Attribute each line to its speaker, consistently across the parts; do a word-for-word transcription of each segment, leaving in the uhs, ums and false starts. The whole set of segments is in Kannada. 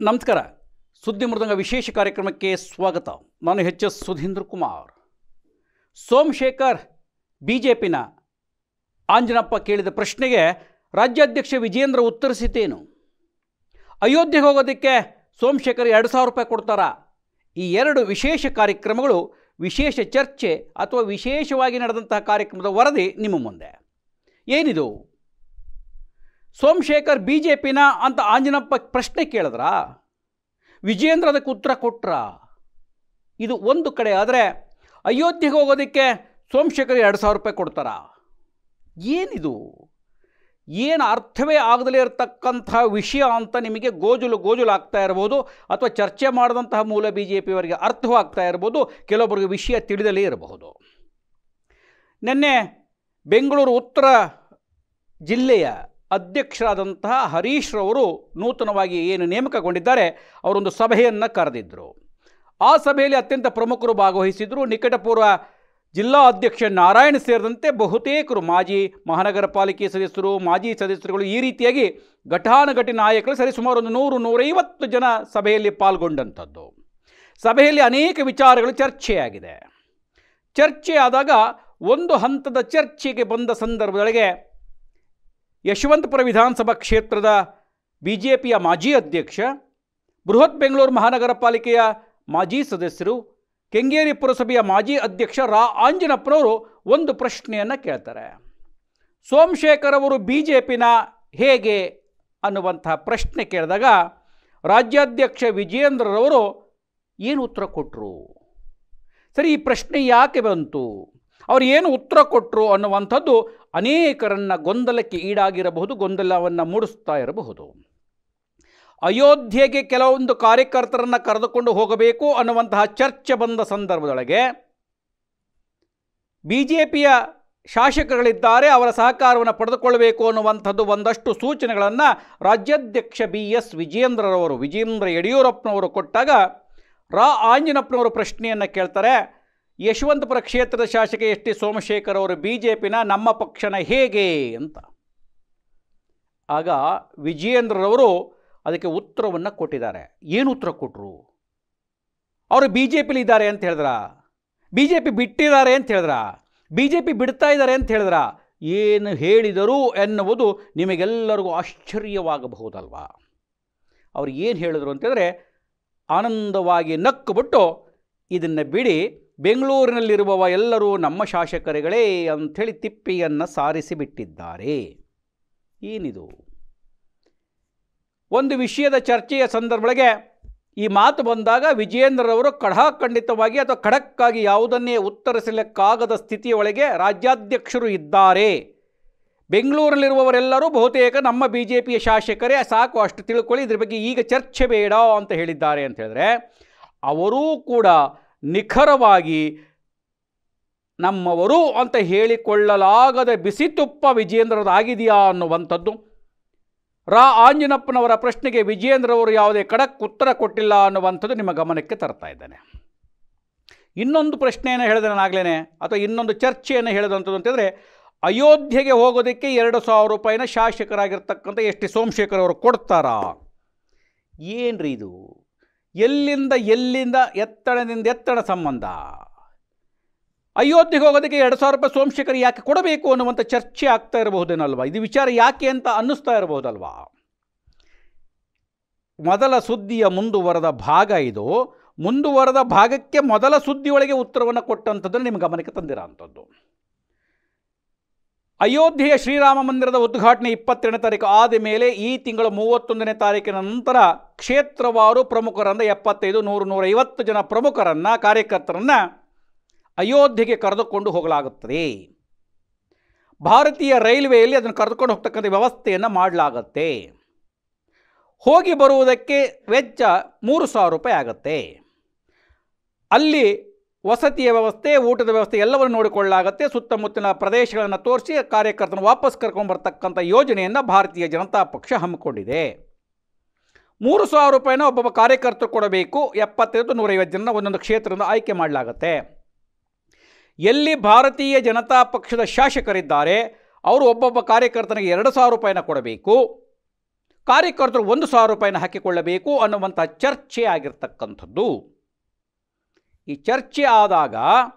Speaker 1: ನಮಸ್ಕಾರ. ಸುದ್ದಿ ಮೃದಂಗ ವಿಶೇಷ ಕಾರ್ಯಕ್ರಮಕ್ಕೆ ಸ್ವಾಗತ. ನಾನು ಎಚ್ ಎಸ್ ಸುಧೀಂದ್ರ ಕುಮಾರ್. ಸೋಮಶೇಖರ್ ಬಿಜೆಪಿನ ಆಂಜನಪ್ಪ ಕೇಳಿದ ಪ್ರಶ್ನೆಗೆ ರಾಜ್ಯಾಧ್ಯಕ್ಷ ವಿಜೇಂದ್ರ ಉತ್ತರಿಸಿದ್ದೇನು? ಅಯೋಧ್ಯೆಗೆ ಹೋಗೋದಕ್ಕೆ ಸೋಮಶೇಖರ್ ಎರಡು ಸಾವಿರ ರೂಪಾಯಿ ಕೊಡ್ತಾರಾ? ಈ ಎರಡು ವಿಶೇಷ ಕಾರ್ಯಕ್ರಮಗಳು, ವಿಶೇಷ ಚರ್ಚೆ ಅಥವಾ ವಿಶೇಷವಾಗಿ ನಡೆದಂತಹ ಕಾರ್ಯಕ್ರಮದ ವರದಿ ನಿಮ್ಮ ಮುಂದೆ. ಏನಿದು? ಸೋಮಶೇಖರ್ ಬಿ ಜೆ ಪಿನ ಅಂತ ಆಂಜನಪ್ಪ ಪ್ರಶ್ನೆ ಕೇಳಿದ್ರಾ? ವಿಜೇಂದ್ರ ಅದಕ್ಕೆ ಉತ್ತರ ಕೊಟ್ರಾ? ಇದು ಒಂದು ಕಡೆ. ಆದರೆ ಅಯೋಧ್ಯೆಗೆ ಹೋಗೋದಕ್ಕೆ ಸೋಮಶೇಖರ್ ಎರಡು ಸಾವಿರ ರೂಪಾಯಿ ಕೊಡ್ತಾರಾ? ಏನಿದು? ಏನು ಅರ್ಥವೇ ಆಗದಲೇ ಇರತಕ್ಕಂಥ ವಿಷಯ ಅಂತ ನಿಮಗೆ ಗೋಜಲು ಗೋಜಲು ಆಗ್ತಾ ಇರ್ಬೋದು, ಅಥವಾ ಚರ್ಚೆ ಮಾಡಿದಂತಹ ಮೂಲ ಬಿ ಜೆ ಪಿಯವರಿಗೆ ಅರ್ಥವಾಗ್ತಾ ಇರ್ಬೋದು, ಕೆಲವೊಬ್ಬರಿಗೆ ವಿಷಯ ತಿಳಿದಲೇ ಇರಬಹುದು. ನಿನ್ನೆ ಬೆಂಗಳೂರು ಉತ್ತರ ಜಿಲ್ಲೆಯ ಅಧ್ಯಕ್ಷರಾದಂತಹ ಹರೀಶ್ ರವರು ನೂತನವಾಗಿ ಏನು ನೇಮಕಗೊಂಡಿದ್ದಾರೆ, ಅವರೊಂದು ಸಭೆಯನ್ನು ಕರೆದಿದ್ದರು. ಆ ಸಭೆಯಲ್ಲಿ ಅತ್ಯಂತ ಪ್ರಮುಖರು ಭಾಗವಹಿಸಿದರು. ನಿಕಟಪೂರ್ವ ಜಿಲ್ಲಾ ಅಧ್ಯಕ್ಷ ನಾರಾಯಣ ಸೇರಿದಂತೆ ಬಹುತೇಕರು ಮಾಜಿ ಮಹಾನಗರ ಪಾಲಿಕೆ ಸದಸ್ಯರು, ಮಾಜಿ ಸದಸ್ಯರುಗಳು, ಈ ರೀತಿಯಾಗಿ ಘಟಾನುಘಟಿ ನಾಯಕರು ಸರಿ ಸುಮಾರು ಒಂದು ನೂರು ನೂರೈವತ್ತು ಜನ ಸಭೆಯಲ್ಲಿ ಪಾಲ್ಗೊಂಡಂಥದ್ದು. ಸಭೆಯಲ್ಲಿ ಅನೇಕ ವಿಚಾರಗಳು ಚರ್ಚೆಯಾಗಿದೆ. ಚರ್ಚೆ ಆದಾಗ ಒಂದು ಹಂತದ ಚರ್ಚೆಗೆ ಬಂದ ಸಂದರ್ಭದೊಳಗೆ ಯಶವಂತಪುರ ವಿಧಾನಸಭಾ ಕ್ಷೇತ್ರದ ಬಿ ಜೆ ಪಿಯ ಮಾಜಿ ಅಧ್ಯಕ್ಷ, ಬೃಹತ್ ಬೆಂಗಳೂರು ಮಹಾನಗರ ಪಾಲಿಕೆಯ ಮಾಜಿ ಸದಸ್ಯರು, ಕೆಂಗೇರಿ ಪುರಸಭೆಯ ಮಾಜಿ ಅಧ್ಯಕ್ಷ ರಾ ಆಂಜನಪ್ಪನವರು ಒಂದು ಪ್ರಶ್ನೆಯನ್ನು ಕೇಳ್ತಾರೆ. ಸೋಮಶೇಖರ್ ಅವರು ಬಿ ಜೆ ಪಿನ ಹೇಗೆ ಅನ್ನುವಂಥ ಪ್ರಶ್ನೆ ಕೇಳಿದಾಗ ರಾಜ್ಯಾಧ್ಯಕ್ಷ ವಿಜೇಂದ್ರರವರು ಏನು ಉತ್ತರ ಕೊಟ್ಟರು? ಸರಿ, ಈ ಪ್ರಶ್ನೆ ಯಾಕೆ ಬಂತು, ಅವರು ಏನು ಉತ್ತರ ಕೊಟ್ಟರು ಅನ್ನುವಂಥದ್ದು ಅನೇಕರನ್ನು ಗೊಂದಲಕ್ಕೆ ಈಡಾಗಿರಬಹುದು, ಗೊಂದಲವನ್ನು ಮೂಡಿಸ್ತಾ ಇರಬಹುದು. ಅಯೋಧ್ಯೆಗೆ ಕೆಲವೊಂದು ಕಾರ್ಯಕರ್ತರನ್ನು ಕರೆದುಕೊಂಡು ಹೋಗಬೇಕು ಅನ್ನುವಂತಹ ಚರ್ಚೆ ಬಂದ ಸಂದರ್ಭದೊಳಗೆ ಬಿ ಜೆ ಪಿಯ ಶಾಸಕರುಗಳಿದ್ದಾರೆ, ಅವರ ಸಹಕಾರವನ್ನು ಪಡೆದುಕೊಳ್ಳಬೇಕು ಅನ್ನುವಂಥದ್ದು ಒಂದಷ್ಟು ಸೂಚನೆಗಳನ್ನು ರಾಜ್ಯಾಧ್ಯಕ್ಷ ಬಿ ಎಸ್ ವಿಜೇಂದ್ರರವರು, ವಿಜೇಂದ್ರ ಯಡಿಯೂರಪ್ಪನವರು ಕೊಟ್ಟಾಗ ರಾ ಆಂಜನಪ್ಪನವರು ಪ್ರಶ್ನೆಯನ್ನು ಕೇಳ್ತಾರೆ. ಯಶವಂತಪುರ ಕ್ಷೇತ್ರದ ಶಾಸಕ ಎಸ್ ಟಿ ಸೋಮಶೇಖರ್ ಅವರು ಬಿ ಜೆ ಪಿನ ನಮ್ಮ ಪಕ್ಷನ ಹೇಗೆ ಅಂತ. ಆಗ ವಿಜೇಂದ್ರರವರು ಅದಕ್ಕೆ ಉತ್ತರವನ್ನು ಕೊಟ್ಟಿದ್ದಾರೆ. ಏನು ಉತ್ತರ ಕೊಟ್ಟರು? ಅವರು ಬಿ ಜೆ ಪಿಲಿ ಇದ್ದಾರೆ ಅಂತ ಹೇಳಿದ್ರ, ಬಿ ಜೆ ಪಿ ಬಿಟ್ಟಿದ್ದಾರೆ ಅಂತ ಹೇಳಿದ್ರ, ಬಿ ಜೆ ಪಿ ಬಿಡ್ತಾ ಇದ್ದಾರೆ ಅಂತ ಹೇಳಿದ್ರ, ಏನು ಹೇಳಿದರು ಎನ್ನುವುದು ನಿಮಗೆಲ್ಲರಿಗೂ ಆಶ್ಚರ್ಯವಾಗಬಹುದಲ್ವಾ? ಅವ್ರು ಏನು ಹೇಳಿದರು ಅಂತಂದರೆ, ಆನಂದವಾಗಿ ನಕ್ಕುಬಿಟ್ಟು ಇದನ್ನು ಬಿಡಿ, ಬೆಂಗಳೂರಿನಲ್ಲಿರುವವ ಎಲ್ಲರೂ ನಮ್ಮ ಶಾಸಕರುಗಳೇ ಅಂಥೇಳಿ ತಿಪ್ಪಿಯನ್ನು ಸಾರಿಸಿಬಿಟ್ಟಿದ್ದಾರೆ. ಏನಿದು? ಒಂದು ವಿಷಯದ ಚರ್ಚೆಯ ಸಂದರ್ಭದೊಳಗೆ ಈ ಮಾತು ಬಂದಾಗ ವಿಜೇಂದ್ರರವರು ಖಡಾಖಂಡಿತವಾಗಿ ಅಥವಾ ಖಡಕ್ಕಾಗಿ ಯಾವುದನ್ನೇ ಉತ್ತರಿಸಲಿಕ್ಕಾಗದ ಸ್ಥಿತಿಯೊಳಗೆ ರಾಜ್ಯಾಧ್ಯಕ್ಷರು ಇದ್ದಾರೆ. ಬೆಂಗಳೂರಿನಲ್ಲಿರುವವರೆಲ್ಲರೂ ಬಹುತೇಕ ನಮ್ಮ ಬಿ ಜೆ ಪಿಯ ಶಾಸಕರೇ, ಸಾಕು ಅಷ್ಟು ತಿಳ್ಕೊಳ್ಳಿ, ಇದ್ರ ಬಗ್ಗೆ ಈಗ ಚರ್ಚೆ ಬೇಡ ಅಂತ ಹೇಳಿದ್ದಾರೆ ಅಂತ ಹೇಳಿದ್ರೆ, ಅವರೂ ಕೂಡ ನಿಖರವಾಗಿ ನಮ್ಮವರು ಅಂತ ಹೇಳಿಕೊಳ್ಳಲಾಗದ ಬಿಸಿ ತುಪ್ಪ ವಿಜೇಂದ್ರದಾಗಿದೆಯಾ ಅನ್ನುವಂಥದ್ದು. ರಾ ಆಂಜನಪ್ಪನವರ ಪ್ರಶ್ನೆಗೆ ವಿಜೇಂದ್ರವರು ಯಾವುದೇ ಖಡಕ್ ಉತ್ತರ ಕೊಟ್ಟಿಲ್ಲ ಅನ್ನುವಂಥದ್ದು ನಿಮ್ಮ ಗಮನಕ್ಕೆ ತರ್ತಾ ಇದ್ದೇನೆ. ಇನ್ನೊಂದು ಪ್ರಶ್ನೆಯನ್ನು ಹೇಳಿದೆ ನಾನಾಗಲೇ, ಅಥವಾ ಇನ್ನೊಂದು ಚರ್ಚೆಯನ್ನು ಹೇಳಿದಂಥದ್ದು ಅಂತಂದರೆ, ಅಯೋಧ್ಯೆಗೆ ಹೋಗೋದಕ್ಕೆ ಎರಡು ಸಾವಿರ ರೂಪಾಯಿನ ಶಾಸಕರಾಗಿರ್ತಕ್ಕಂಥ ಎಸ್ ಟಿ ಸೋಮಶೇಖರ್ ಅವರು ಕೊಡ್ತಾರಾ? ಏನ್ರಿ ಇದು? ಎಲ್ಲಿಂದ ಎಲ್ಲಿಂದ ಎತ್ತಡದಿಂದ ಎತ್ತಡ ಸಂಬಂಧ? ಅಯೋಧ್ಯೆಗೆ ಹೋಗೋದಕ್ಕೆ ಎರಡು ಸಾವಿರ ರೂಪಾಯಿ ಸೋಮಶೇಖರ್ ಯಾಕೆ ಕೊಡಬೇಕು ಅನ್ನುವಂಥ ಚರ್ಚೆ ಆಗ್ತಾ ಇರಬಹುದೇನಲ್ವಾ? ಇದು ವಿಚಾರ ಯಾಕೆ ಅಂತ ಅನ್ನಿಸ್ತಾ ಇರಬಹುದಲ್ವಾ? ಮೊದಲ ಸುದ್ದಿಯ ಮುಂದುವರೆದ ಭಾಗ ಇದು. ಮುಂದುವರೆದ ಭಾಗಕ್ಕೆ ಮೊದಲ ಸುದ್ದಿಯೊಳಗೆ ಉತ್ತರವನ್ನು ಕೊಟ್ಟಂಥದ್ದನ್ನು ನಿಮ್ಮ ಗಮನಕ್ಕೆ ತಂದಿರ ಅಂಥದ್ದು. ಅಯೋಧ್ಯೆಯ ಶ್ರೀರಾಮ ಮಂದಿರದ ಉದ್ಘಾಟನೆ ಇಪ್ಪತ್ತೆರಡನೇ ತಾರೀಕು ಆದ ಮೇಲೆ ಈ ತಿಂಗಳ ಮೂವತ್ತೊಂದನೇ ತಾರೀಕಿನ ನಂತರ ಕ್ಷೇತ್ರವಾರು ಪ್ರಮುಖರನ್ನು ಎಪ್ಪತ್ತೈದು ನೂರು ನೂರೈವತ್ತು ಜನ ಪ್ರಮುಖರನ್ನು, ಕಾರ್ಯಕರ್ತರನ್ನು ಅಯೋಧ್ಯೆಗೆ ಕರೆದುಕೊಂಡು ಹೋಗಲಾಗುತ್ತದೆ. ಭಾರತೀಯ ರೈಲ್ವೆಯಲ್ಲಿ ಅದನ್ನು ಕರೆದುಕೊಂಡು ಹೋಗ್ತಕ್ಕಂಥ ವ್ಯವಸ್ಥೆಯನ್ನು ಮಾಡಲಾಗತ್ತೆ. ಹೋಗಿ ಬರುವುದಕ್ಕೆ ವೆಚ್ಚ ಮೂರು ಸಾವಿರ ರೂಪಾಯಿ ಆಗುತ್ತೆ. ಅಲ್ಲಿ ವಸತಿಯ ವ್ಯವಸ್ಥೆ, ಊಟದ ವ್ಯವಸ್ಥೆ ಎಲ್ಲವನ್ನು ನೋಡಿಕೊಳ್ಳಲಾಗುತ್ತೆ. ಸುತ್ತಮುತ್ತಲಿನ ಪ್ರದೇಶಗಳನ್ನು ತೋರಿಸಿ ಕಾರ್ಯಕರ್ತನ ವಾಪಸ್ ಕರ್ಕೊಂಡ್ಬರ್ತಕ್ಕಂಥ ಯೋಜನೆಯನ್ನು ಭಾರತೀಯ ಜನತಾ ಪಕ್ಷ ಹಮ್ಮಿಕೊಂಡಿದೆ. ಮೂರು ಸಾವಿರ ರೂಪಾಯಿನ ಒಬ್ಬೊಬ್ಬ ಕಾರ್ಯಕರ್ತರು ಕೊಡಬೇಕು. ಎಪ್ಪತ್ತೈದು ನೂರೈವತ್ತು ಜನ ಒಂದೊಂದು ಕ್ಷೇತ್ರದಿಂದ ಆಯ್ಕೆ ಮಾಡಲಾಗುತ್ತೆ. ಎಲ್ಲಿ ಭಾರತೀಯ ಜನತಾ ಪಕ್ಷದ ಶಾಸಕರಿದ್ದಾರೆ ಅವರು ಒಬ್ಬೊಬ್ಬ ಕಾರ್ಯಕರ್ತನಿಗೆ ಎರಡು ಸಾವಿರ ರೂಪಾಯಿನ ಕೊಡಬೇಕು. ಕಾರ್ಯಕರ್ತರು ಒಂದು ಸಾವಿರ ರೂಪಾಯಿನ ಹಾಕಿಕೊಳ್ಳಬೇಕು ಅನ್ನುವಂಥ ಚರ್ಚೆ ಆಗಿರ್ತಕ್ಕಂಥದ್ದು. ಈ ಚರ್ಚೆ ಆದಾಗ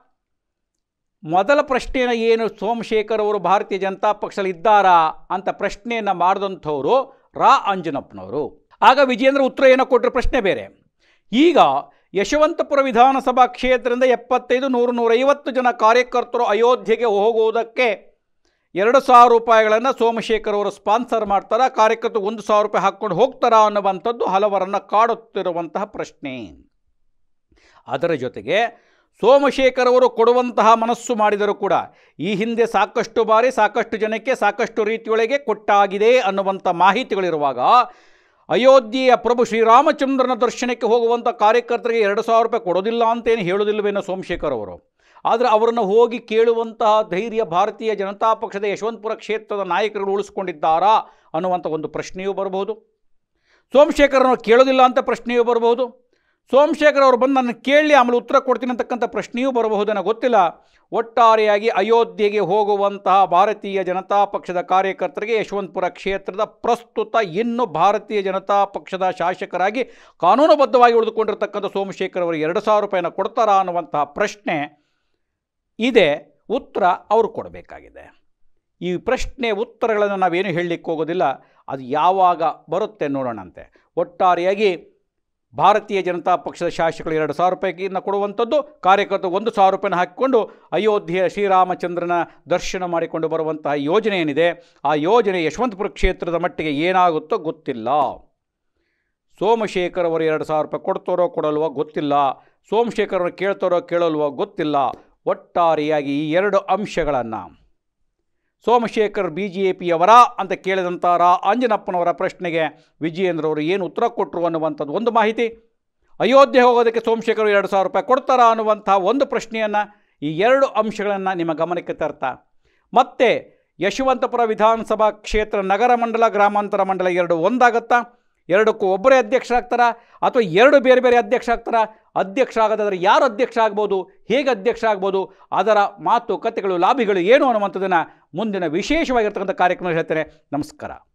Speaker 1: ಮೊದಲ ಪ್ರಶ್ನೆಯನ್ನು ಏನು ಸೋಮಶೇಖರ್ ಅವರು ಭಾರತೀಯ ಜನತಾ ಪಕ್ಷದಲ್ಲಿ ಇದ್ದಾರಾ ಅಂತ ಪ್ರಶ್ನೆಯನ್ನು ಮಾಡಿದಂಥವರು ರಾ ಅಂಜನಪ್ಪನವರು. ಆಗ ವಿಜೇಂದ್ರ ಉತ್ತರ ಏನೋ ಕೊಟ್ಟರೆ ಪ್ರಶ್ನೆ ಬೇರೆ. ಈಗ ಯಶವಂತಪುರ ವಿಧಾನಸಭಾ ಕ್ಷೇತ್ರದಿಂದ ಎಪ್ಪತ್ತೈದು ನೂರು ನೂರೈವತ್ತು ಜನ ಕಾರ್ಯಕರ್ತರು ಅಯೋಧ್ಯೆಗೆ ಹೋಗುವುದಕ್ಕೆ ಎರಡು ಸಾವಿರ ರೂಪಾಯಿಗಳನ್ನು ಸೋಮಶೇಖರ್ ಅವರು ಸ್ಪಾನ್ಸರ್ ಮಾಡ್ತಾರಾ, ಕಾರ್ಯಕರ್ತರು ಒಂದು ಸಾವಿರ ರೂಪಾಯಿ ಹಾಕ್ಕೊಂಡು ಹೋಗ್ತಾರಾ ಅನ್ನುವಂಥದ್ದು ಹಲವರನ್ನು ಕಾಡುತ್ತಿರುವಂತಹ ಪ್ರಶ್ನೆ. ಅದರ ಜೊತೆಗೆ ಸೋಮಶೇಖರ್ ಅವರು ಕೊಡುವಂತಹ ಮನಸ್ಸು ಮಾಡಿದರೂ ಕೂಡ ಈ ಹಿಂದೆ ಸಾಕಷ್ಟು ಬಾರಿ ಸಾಕಷ್ಟು ಜನಕ್ಕೆ ಸಾಕಷ್ಟು ರೀತಿಯೊಳಗೆ ಕೊಟ್ಟಾಗಿದೆ ಅನ್ನುವಂಥ ಮಾಹಿತಿಗಳಿರುವಾಗ ಅಯೋಧ್ಯೆಯ ಪ್ರಭು ಶ್ರೀರಾಮಚಂದ್ರನ ದರ್ಶನಕ್ಕೆ ಹೋಗುವಂಥ ಕಾರ್ಯಕರ್ತರಿಗೆ ಎರಡು ಸಾವಿರ ರೂಪಾಯಿ ಕೊಡೋದಿಲ್ಲ ಅಂತೇನು ಹೇಳೋದಿಲ್ಲವೇನೋ ಸೋಮಶೇಖರ್ ಅವರು. ಆದರೆ ಅವರನ್ನು ಹೋಗಿ ಕೇಳುವಂತಹ ಧೈರ್ಯ ಭಾರತೀಯ ಜನತಾ ಪಕ್ಷದ ಯಶವಂತಪುರ ಕ್ಷೇತ್ರದ ನಾಯಕರುಗಳು ಉಳಿಸ್ಕೊಂಡಿದ್ದಾರಾ ಅನ್ನುವಂಥ ಒಂದು ಪ್ರಶ್ನೆಯೂ ಬರಬಹುದು. ಸೋಮಶೇಖರನ್ನು ಕೇಳೋದಿಲ್ಲ ಅಂತ ಪ್ರಶ್ನೆಯೂ ಬರಬಹುದು. ಸೋಮಶೇಖರ್ ಅವರು ಬಂದು ನನ್ನ ಕೇಳಿ ಆಮೇಲೆ ಉತ್ತರ ಕೊಡ್ತೀನಿ ಅಂತಕ್ಕಂಥ ಪ್ರಶ್ನೆಯೂ ಬರಬಹುದೇನೋ ಗೊತ್ತಿಲ್ಲ. ಒಟ್ಟಾರೆಯಾಗಿ ಅಯೋಧ್ಯೆಗೆ ಹೋಗುವಂತಹ ಭಾರತೀಯ ಜನತಾ ಪಕ್ಷದ ಕಾರ್ಯಕರ್ತರಿಗೆ ಯಶವಂತಪುರ ಕ್ಷೇತ್ರದ ಪ್ರಸ್ತುತ ಇನ್ನು ಭಾರತೀಯ ಜನತಾ ಪಕ್ಷದ ಶಾಸಕರಾಗಿ ಕಾನೂನುಬದ್ಧವಾಗಿ ಉಳಿದುಕೊಂಡಿರ್ತಕ್ಕಂಥ ಸೋಮಶೇಖರ್ ಅವರು ಎರಡು ಸಾವಿರ ರೂಪಾಯಿನ ಕೊಡ್ತಾರಾ ಅನ್ನುವಂತಹ ಪ್ರಶ್ನೆ ಇದೆ. ಉತ್ತರ ಅವರು ಕೊಡಬೇಕಾಗಿದೆ. ಈ ಪ್ರಶ್ನೆ ಉತ್ತರಗಳನ್ನು ನಾವೇನು ಹೇಳಲಿಕ್ಕೆ ಹೋಗೋದಿಲ್ಲ, ಅದು ಯಾವಾಗ ಬರುತ್ತೆ ನೋಡೋಣಂತೆ. ಒಟ್ಟಾರೆಯಾಗಿ ಭಾರತೀಯ ಜನತಾ ಪಕ್ಷದ ಶಾಸಕರು ಎರಡು ಸಾವಿರ ರೂಪಾಯಿನ ಕೊಡುವಂಥದ್ದು, ಕಾರ್ಯಕರ್ತರು ಒಂದು ಸಾವಿರ ರೂಪಾಯಿನ ಹಾಕಿಕೊಂಡು ಅಯೋಧ್ಯೆಯ ಶ್ರೀರಾಮಚಂದ್ರನ ದರ್ಶನ ಮಾಡಿಕೊಂಡು ಬರುವಂತಹ ಯೋಜನೆ ಏನಿದೆ, ಆ ಯೋಜನೆ ಯಶವಂತಪುರ ಕ್ಷೇತ್ರದ ಮಟ್ಟಿಗೆ ಏನಾಗುತ್ತೋ ಗೊತ್ತಿಲ್ಲ. ಸೋಮಶೇಖರ್ ಅವರು ಎರಡು ಸಾವಿರ ರೂಪಾಯಿ ಕೊಡ್ತಾರೋ ಕೊಡಲ್ವೋ ಗೊತ್ತಿಲ್ಲ, ಸೋಮಶೇಖರ್ ಅವರು ಕೇಳ್ತಾರೋ ಕೇಳಲ್ವೋ ಗೊತ್ತಿಲ್ಲ. ಒಟ್ಟಾರೆಯಾಗಿ ಈ ಎರಡು ಅಂಶಗಳನ್ನು ಸೋಮಶೇಖರ್ ಬಿ ಜೆ ಪಿಯವರ ಅಂತ ಕೇಳಿದಂಥ ರಾ ಅಂಜನಪ್ಪನವರ ಪ್ರಶ್ನೆಗೆ ವಿಜಯೇಂದ್ರ ಅವರು ಏನು ಉತ್ತರ ಕೊಟ್ಟರು ಅನ್ನುವಂಥದ್ದು ಒಂದು ಮಾಹಿತಿ, ಅಯೋಧ್ಯೆ ಹೋಗೋದಕ್ಕೆ ಸೋಮಶೇಖರ್ ಎರಡು ಸಾವಿರ ರೂಪಾಯಿ ಕೊಡ್ತಾರಾ ಅನ್ನುವಂಥ ಒಂದು ಪ್ರಶ್ನೆಯನ್ನು, ಈ ಎರಡು ಅಂಶಗಳನ್ನು ನಿಮ್ಮ ಗಮನಕ್ಕೆ ತರ್ತಾ ಮತ್ತೆ ಯಶವಂತಪುರ ವಿಧಾನಸಭಾ ಕ್ಷೇತ್ರ ನಗರ ಮಂಡಲ ಗ್ರಾಮಾಂತರ ಮಂಡಲ ಎರಡು ಒಂದಾಗತ್ತಾ, ಎರಡಕ್ಕೂ ಒಬ್ಬರೇ ಅಧ್ಯಕ್ಷರಾಗ್ತಾರಾ ಅಥವಾ ಎರಡು ಬೇರೆ ಬೇರೆ ಅಧ್ಯಕ್ಷ ಆಗ್ತಾರಾ, ಅಧ್ಯಕ್ಷ ಆಗೋದಾದರೆ ಯಾರು ಅಧ್ಯಕ್ಷ ಆಗ್ಬೋದು, ಹೇಗೆ ಅಧ್ಯಕ್ಷ ಆಗ್ಬೋದು, ಅದರ ಮಾತು ಕತೆಗಳು ಲಾಭಿಗಳು ಏನು ಅನ್ನುವಂಥದ್ದನ್ನು ಮುಂದಿನ ವಿಶೇಷವಾಗಿರ್ತಕ್ಕಂಥ ಕಾರ್ಯಕ್ರಮ ಹೇಳ್ತೇನೆ. ನಮಸ್ಕಾರ.